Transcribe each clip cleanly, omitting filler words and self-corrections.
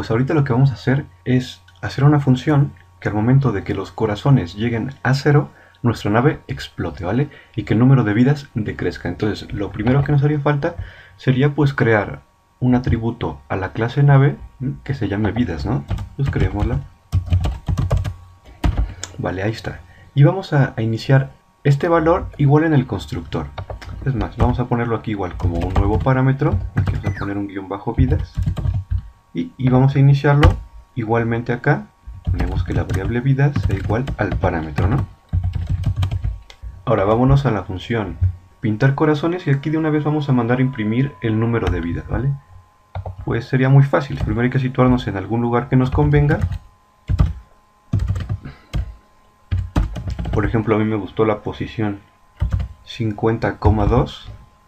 pues ahorita lo que vamos a hacer es hacer una función que al momento de que los corazones lleguen a 0, nuestra nave explote, ¿vale? Y que el número de vidas decrezca. Entonces, lo primero que nos haría falta sería pues crear un atributo a la clase nave que se llame vidas, ¿no? Pues creémosla. Vale, ahí está. Y vamos a iniciar este valor igual en el constructor. Es más, vamos a ponerlo aquí igual como un nuevo parámetro. Aquí vamos a poner un guión bajo vidas. Y vamos a iniciarlo igualmente acá. Ponemos que la variable vidas sea igual al parámetro, ¿no? Ahora vámonos a la función pintar corazones y aquí de una vez vamos a mandar a imprimir el número de vidas, ¿vale? Pues sería muy fácil. Primero hay que situarnos en algún lugar que nos convenga. Por ejemplo, a mí me gustó la posición 50,2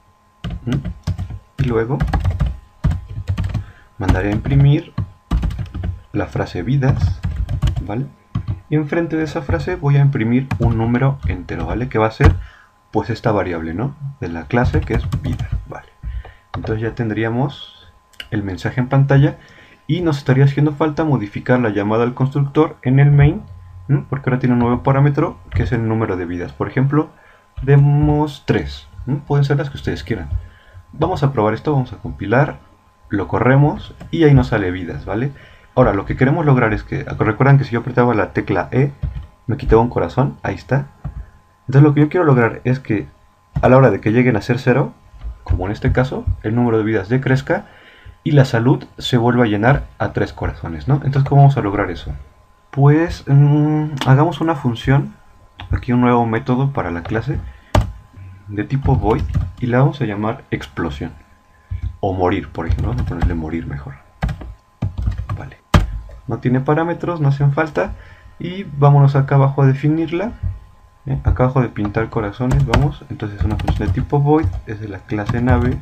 y luego mandaré a imprimir la frase vidas, ¿vale? Y enfrente de esa frase voy a imprimir un número entero, ¿vale? Que va a ser pues esta variable, ¿no? De la clase que es vidas, ¿vale? Entonces ya tendríamos el mensaje en pantalla y nos estaría haciendo falta modificar la llamada al constructor en el main, porque ahora tiene un nuevo parámetro que es el número de vidas. Por ejemplo, demos 3, pueden ser las que ustedes quieran. Vamos a probar esto, vamos a compilar, lo corremos y ahí nos sale vidas, ¿vale? Ahora lo que queremos lograr es que, recuerdan que si yo apretaba la tecla E me quitaba un corazón, ahí está. Entonces lo que yo quiero lograr es que a la hora de que lleguen a ser 0, como en este caso, el número de vidas decrezca y la salud se vuelva a llenar a 3 corazones, ¿no? Entonces, ¿cómo vamos a lograr eso? Pues hagamos una función, aquí un nuevo método para la clase de tipo void y la vamos a llamar explosión o morir, por ejemplo. Vamos a ponerle morir mejor. Vale, no tiene parámetros, no hacen falta y vámonos acá abajo a definirla. Acá abajo de pintar corazones, vamos, entonces es una función de tipo void, es de la clase nave.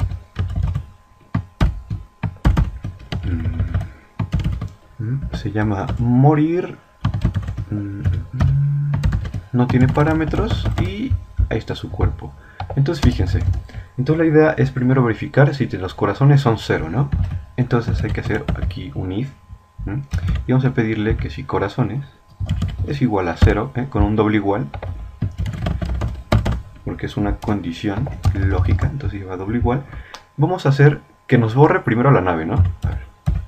Se llama morir, no tiene parámetros y ahí está su cuerpo. Entonces fíjense, entonces la idea es primero verificar si los corazones son 0, ¿no? Entonces hay que hacer aquí un if y vamos a pedirle que si corazones es igual a 0, con un doble igual, porque es una condición lógica, entonces lleva doble igual. Vamos a hacer que nos borre primero la nave, ¿no? A ver.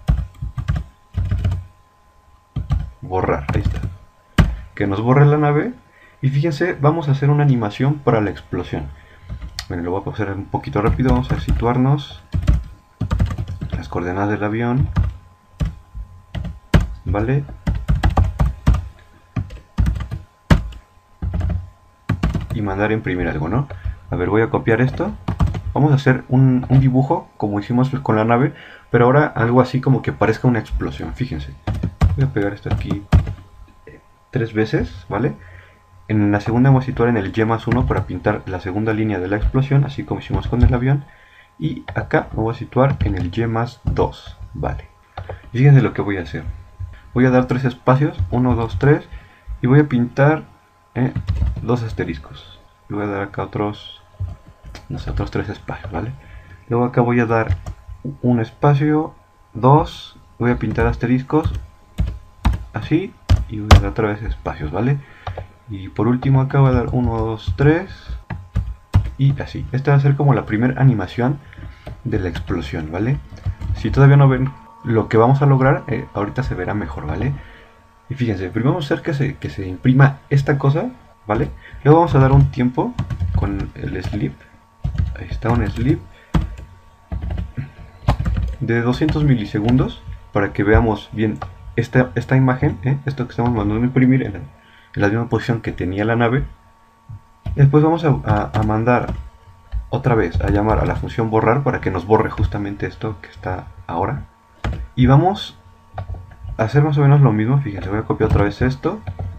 Borrar, ahí está. Que nos borre la nave y fíjense, vamos a hacer una animación para la explosión. Bueno, lo voy a hacer un poquito rápido, vamos a situarnos las coordenadas del avión, ¿vale? Y mandar a imprimir algo, ¿no? A ver, voy a copiar esto. Vamos a hacer un dibujo como hicimos con la nave, pero ahora algo así como que parezca una explosión, fíjense. Voy a pegar esto aquí 3 veces, ¿vale? En la segunda vamos a situar en el Y+1 para pintar la segunda línea de la explosión, así como hicimos con el avión. Y acá me voy a situar en el Y+2, ¿vale? Y fíjense lo que voy a hacer. Voy a dar 3 espacios, 1, 2, 3, y voy a pintar 2 asteriscos. Y voy a dar acá otros 3 espacios, ¿vale? Luego acá voy a dar un espacio, 2, voy a pintar asteriscos, así, y voy a dar otra vez espacios, ¿vale? Y por último acá voy a dar 1, 2, 3 y así. Esta va a ser como la primera animación de la explosión, ¿vale? Si todavía no ven lo que vamos a lograr, ahorita se verá mejor, ¿vale? Y fíjense, primero vamos a hacer que se imprima esta cosa, ¿vale? Luego vamos a dar un tiempo con el sleep. Ahí está, un sleep de 200 milisegundos para que veamos bien esta imagen, esto que estamos mandando a imprimir en la misma posición que tenía la nave. Después vamos a mandar otra vez a llamar a la función borrar para que nos borre justamente esto que está ahora. Y vamos a hacer más o menos lo mismo. Fíjense, voy a copiar otra vez esto,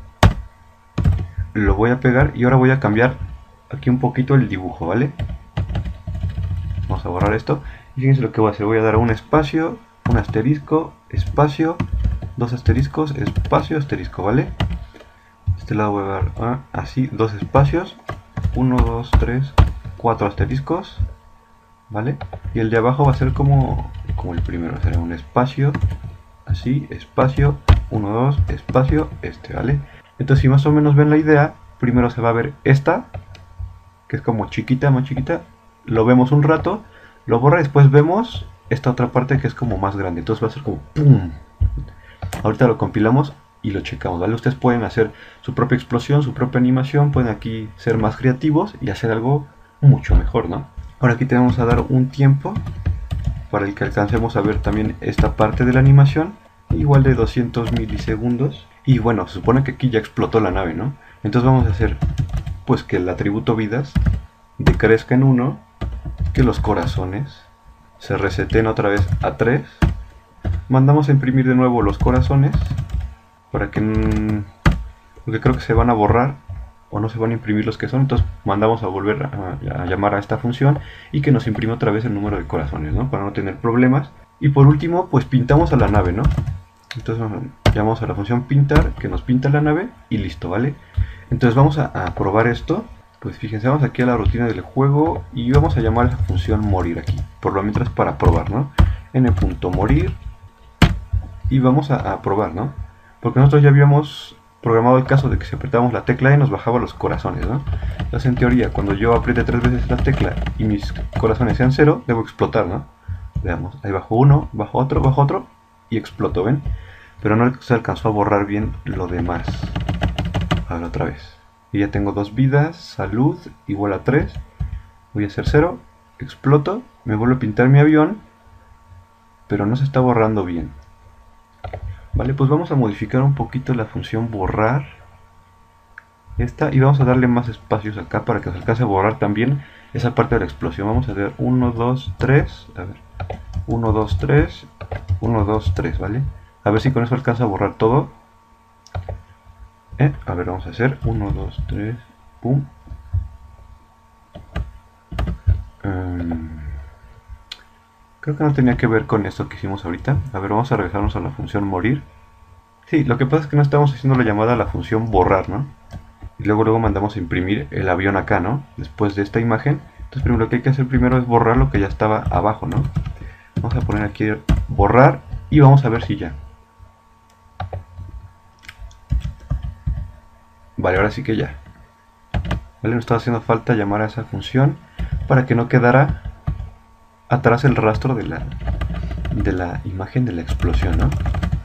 lo voy a pegar y ahora voy a cambiar aquí un poquito el dibujo, ¿vale? Vamos a borrar esto y fíjense lo que voy a hacer. Voy a dar un espacio, un asterisco, espacio, 2 asteriscos, espacio, asterisco, ¿vale? Este lado voy a dar así, 2 espacios, 1, 2, 3, 4 asteriscos, ¿vale? Y el de abajo va a ser como el primero, será un espacio, así, espacio, 1, 2, espacio, ¿vale? Entonces si más o menos ven la idea, primero se va a ver esta, que es como chiquita, más chiquita, lo vemos un rato, lo borra y después vemos esta otra parte que es como más grande, entonces va a ser como ¡pum! Ahorita lo compilamos y lo checamos, ¿vale? Ustedes pueden hacer su propia explosión, su propia animación, pueden aquí ser más creativos y hacer algo mucho mejor, ¿no? Ahora aquí tenemos a dar un tiempo para el que alcancemos a ver también esta parte de la animación, igual de 200 milisegundos. Y bueno, se supone que aquí ya explotó la nave, ¿no? Entonces vamos a hacer pues que el atributo vidas decrezca en 1, que los corazones se reseten otra vez a 3. Mandamos a imprimir de nuevo los corazones para que porque creo que se van a borrar o no se van a imprimir los que son, entonces mandamos a volver a llamar a esta función y que nos imprima otra vez el número de corazones, ¿no? Para no tener problemas. Y por último, pues pintamos a la nave, ¿no? Entonces llamamos a la función pintar, que nos pinta la nave y listo, ¿vale? Entonces vamos a probar esto. Pues fíjense, vamos aquí a la rutina del juego y vamos a llamar a esa función morir aquí, por lo mientras para probar, ¿no? n.morir y vamos a probar, ¿no? Porque nosotros ya habíamos programado el caso de que si apretamos la tecla E nos bajaba los corazones, ¿no? Entonces en teoría, cuando yo apriete 3 veces la tecla y mis corazones sean 0, debo explotar, ¿no? Veamos, ahí bajo uno, bajo otro y exploto, ¿ven? Pero no se alcanzó a borrar bien lo demás. A ver otra vez. Y ya tengo 2 vidas, salud igual a 3. Voy a hacer 0, exploto, me vuelvo a pintar mi avión, pero no se está borrando bien. Vale, pues vamos a modificar un poquito la función borrar esta y vamos a darle más espacios acá para que se alcance a borrar también esa parte de la explosión. Vamos a ver 1, 2, 3, a ver, 1, 2, 3, 1, 2, 3, ¿vale? A ver si con eso alcanza a borrar todo. A ver, vamos a hacer 1, 2, 3, pum. Creo que no tenía que ver con esto que hicimos ahorita. A ver, vamos a regresarnos a la función morir. Sí, lo que pasa es que no estamos haciendo la llamada a la función borrar, ¿no? Y luego mandamos a imprimir el avión acá, ¿no? Después de esta imagen. Entonces primero lo que hay que hacer primero es borrar lo que ya estaba abajo, ¿no? Vamos a poner aquí borrar y vamos a ver si ya. Vale, ahora sí que ya. Vale, nos está haciendo falta llamar a esa función para que no quedara atrás el rastro de la imagen de la explosión, ¿no?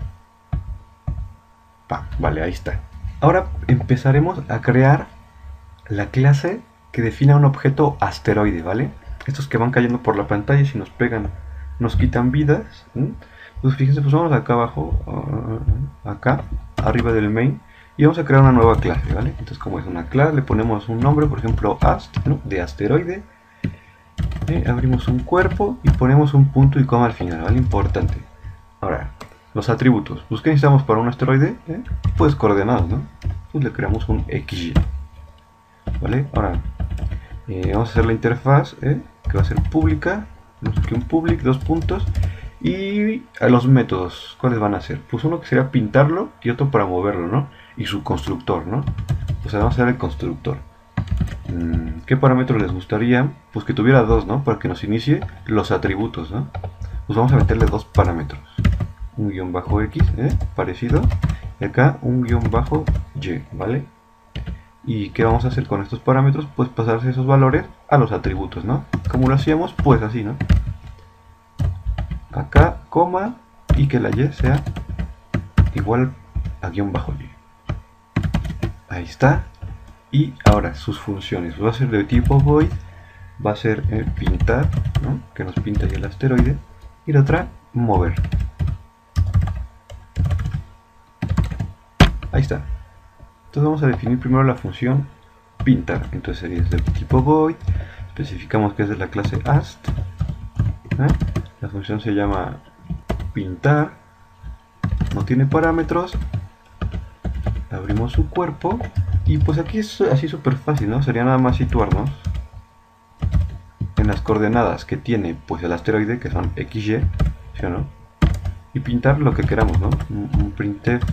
Vale, ahí está. Ahora empezaremos a crear la clase que defina un objeto asteroide, ¿vale? Estos que van cayendo por la pantalla y si nos pegan nos quitan vidas. Pues fíjense, pues vamos acá abajo, acá, arriba del main, y vamos a crear una nueva clase, ¿vale? Entonces como es una clase, le ponemos un nombre, por ejemplo, ast, ¿no? De asteroide. Abrimos un cuerpo y ponemos un punto y coma al final, ¿vale? Importante. Ahora, los atributos. Pues, ¿qué necesitamos para un asteroide? Pues coordenadas, ¿no? Pues le creamos un XY. ¿Vale? Ahora, vamos a hacer la interfaz, que va a ser pública. Tenemos aquí un public, 2 puntos. Y a los métodos, ¿cuáles van a ser? Pues uno que sería pintarlo y otro para moverlo, ¿no? Y su constructor, ¿no? Pues vamos a hacer el constructor. ¿Qué parámetros les gustaría? Pues que tuviera 2, ¿no? Para que nos inicie los atributos, ¿no? Pues vamos a meterle 2 parámetros. Un guión bajo X, parecido. Y acá un guión bajo Y, ¿vale? ¿Y qué vamos a hacer con estos parámetros? Pues pasarse esos valores a los atributos, ¿no? Como lo hacíamos, pues así, ¿no? Acá, coma, y que la Y sea igual a guión bajo Y. Ahí está. Y ahora sus funciones. Va a ser de tipo void, va a ser pintar, ¿no? Que nos pinta ya el asteroide. Y la otra, mover. Ahí está. Entonces vamos a definir primero la función pintar. Entonces sería de tipo void. Especificamos que es de la clase ast. La función se llama pintar. No tiene parámetros. Abrimos su cuerpo. Y pues aquí es así súper fácil, ¿no? Sería nada más situarnos en las coordenadas que tiene pues el asteroide, que son XY, ¿sí o no? Y pintar lo que queramos, ¿no? Un printf.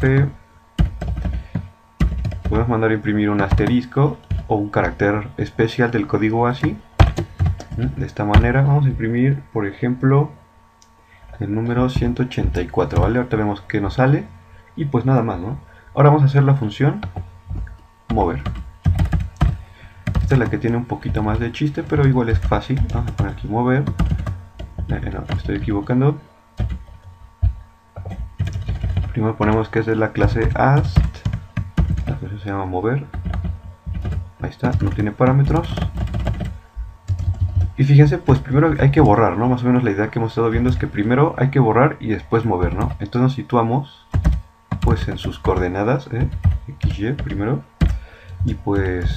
Podemos mandar a imprimir un asterisco o un carácter especial del código así. De esta manera vamos a imprimir, por ejemplo, el número 184, ¿vale? Ahorita vemos que nos sale y pues nada más, ¿no? Ahora vamos a hacer la función mover. Esta es la que tiene un poquito más de chiste, pero igual es fácil. Vamos a poner aquí mover. No, me estoy equivocando. Primero ponemos que es de la clase ast. La función se llama mover. Ahí está, no tiene parámetros. Y fíjense, pues primero hay que borrar, ¿no? Más o menos la idea que hemos estado viendo es que primero hay que borrar y después mover, ¿no? Entonces nos situamos pues en sus coordenadas, XY primero, y pues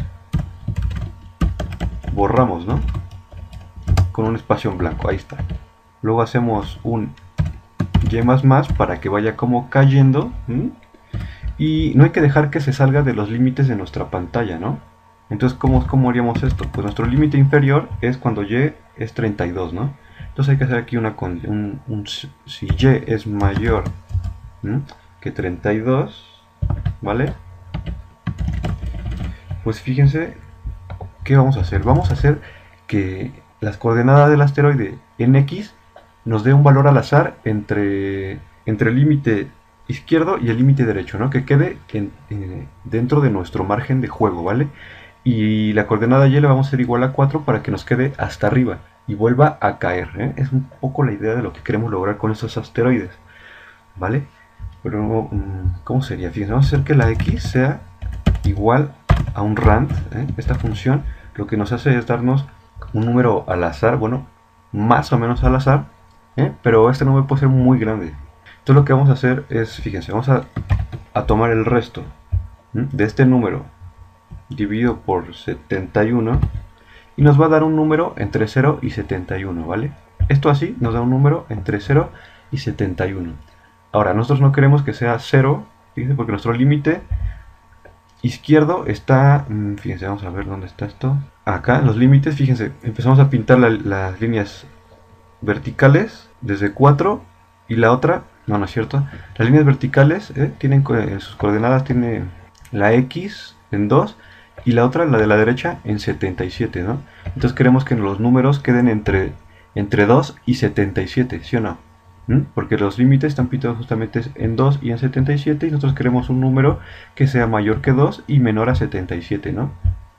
borramos, ¿no? Con un espacio en blanco, ahí está. Luego hacemos un Y++ para que vaya como cayendo, ¿m? Y no hay que dejar que se salga de los límites de nuestra pantalla, ¿no? Entonces, ¿cómo haríamos esto? Pues nuestro límite inferior es cuando Y es 32, ¿no? Entonces hay que hacer aquí si Y es mayor, ¿m?, que 32, ¿vale? Pues fíjense, ¿qué vamos a hacer? Vamos a hacer que las coordenadas del asteroide en X nos dé un valor al azar entre el límite izquierdo y el límite derecho, ¿no? Que quede dentro de nuestro margen de juego, ¿vale? Y la coordenada Y le vamos a hacer igual a 4 para que nos quede hasta arriba y vuelva a caer, ¿eh? Es un poco la idea de lo que queremos lograr con estos asteroides, ¿vale? Pero, ¿cómo sería? Fíjense, vamos a hacer que la X sea igual a un rand, ¿eh? Esta función lo que nos hace es darnos un número al azar, bueno, más o menos al azar, pero este número puede ser muy grande. Entonces lo que vamos a hacer es, fíjense, vamos a tomar el resto de este número dividido por 71 y nos va a dar un número entre 0 y 71, ¿vale? Esto así nos da un número entre 0 y 71. Ahora, nosotros no queremos que sea 0, fíjense, porque nuestro límite izquierdo está, fíjense, vamos a ver dónde está esto. Acá, en los límites, fíjense, empezamos a pintar las líneas verticales desde 4 y la otra, no es cierto, las líneas verticales tienen en sus coordenadas, tiene la X en 2 y la otra, la de la derecha, en 77, ¿no? Entonces queremos que los números queden entre 2 y 77, ¿sí o no? Porque los límites están pintados justamente en 2 y en 77 y nosotros queremos un número que sea mayor que 2 y menor a 77, ¿no?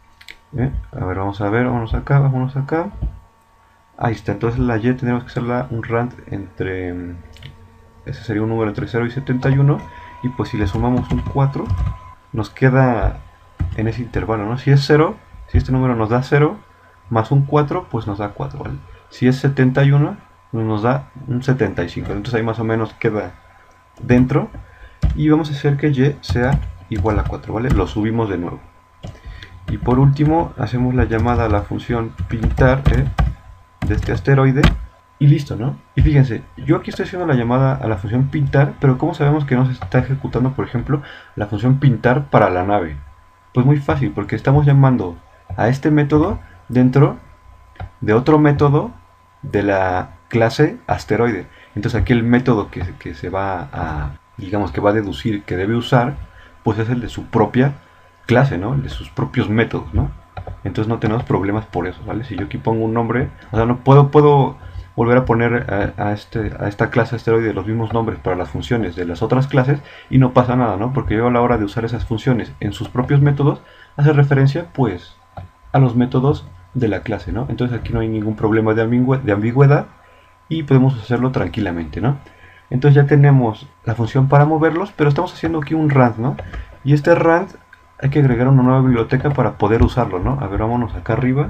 A ver, vámonos acá. Ahí está, entonces la Y tendremos que hacerla un rand entre, ese sería un número entre 0 y 71, y pues si le sumamos un 4, nos queda en ese intervalo, ¿no? Si es 0, si este número nos da 0, más un 4, pues nos da 4, ¿vale? Si es 71, nos da un 75, entonces ahí más o menos queda dentro, y vamos a hacer que Y sea igual a 4, ¿vale? Lo subimos de nuevo. Y por último, hacemos la llamada a la función pintar, de este asteroide, y listo, ¿no? Y fíjense, yo aquí estoy haciendo la llamada a la función pintar, pero ¿cómo sabemos que no se está ejecutando, por ejemplo, la función pintar para la nave? Pues muy fácil, porque estamos llamando a este método dentro de otro método de la clase asteroide. Entonces aquí el método que se va a, digamos, que va a deducir que debe usar, pues es el de su propia clase, ¿no? El de sus propios métodos, ¿no? Entonces no tenemos problemas por eso, ¿vale? Si yo aquí pongo un nombre, o sea, no puedo volver a poner a esta clase asteroide los mismos nombres para las funciones de las otras clases y no pasa nada, ¿no? Porque yo a la hora de usar esas funciones en sus propios métodos hace referencia, pues, a los métodos de la clase, ¿no? Entonces aquí no hay ningún problema de ambigüedad y podemos hacerlo tranquilamente, ¿no? Entonces ya tenemos la función para moverlos, pero estamos haciendo aquí un rand, ¿no? Y este rand hay que agregar una nueva biblioteca para poder usarlo, ¿no? A ver, vámonos acá arriba.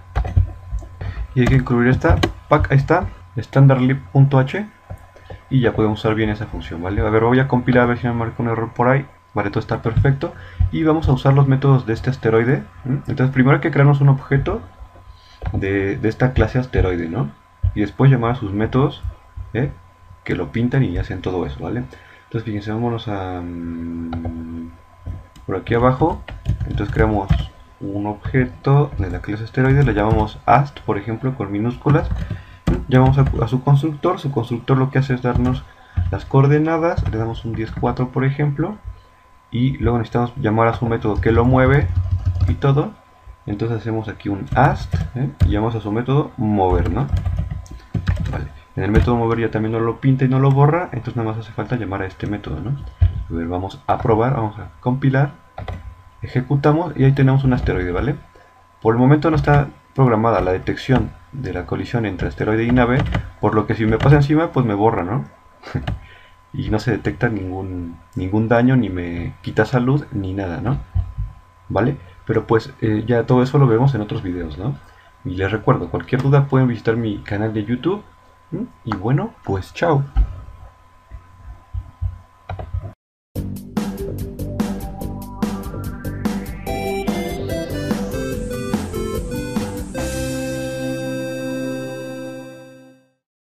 Y hay que incluir esta, ahí está, standardlib.h, y ya podemos usar bien esa función, ¿vale? A ver, voy a compilar a ver si me marca un error por ahí. Vale, todo está perfecto. Y vamos a usar los métodos de este asteroide. Entonces primero hay que crearnos un objeto de esta clase asteroide, ¿no? Y después llamar a sus métodos que lo pintan y hacen todo eso, ¿vale? Entonces fíjense, vámonos a por aquí abajo. Entonces creamos un objeto de la clase asteroide, le llamamos ast, por ejemplo, con minúsculas. Llamamos a su constructor lo que hace es darnos las coordenadas, le damos un 10,4 por ejemplo, y luego necesitamos llamar a su método que lo mueve y todo. Entonces hacemos aquí un ast, y llamamos a su método mover, ¿no? Vale. En el método mover ya también no lo pinta y no lo borra, entonces nada más hace falta llamar a este método, ¿no? A ver, vamos a probar, vamos a compilar, ejecutamos y ahí tenemos un asteroide, ¿vale? Por el momento no está programada la detección de la colisión entre asteroide y nave, por lo que si me pasa encima, pues me borra, ¿no? Y no se detecta ningún daño, ni me quita salud, ni nada, ¿no? ¿Vale? Pero pues ya todo eso lo vemos en otros videos, ¿no? Y les recuerdo, cualquier duda pueden visitar mi canal de YouTube. Y bueno, pues chao.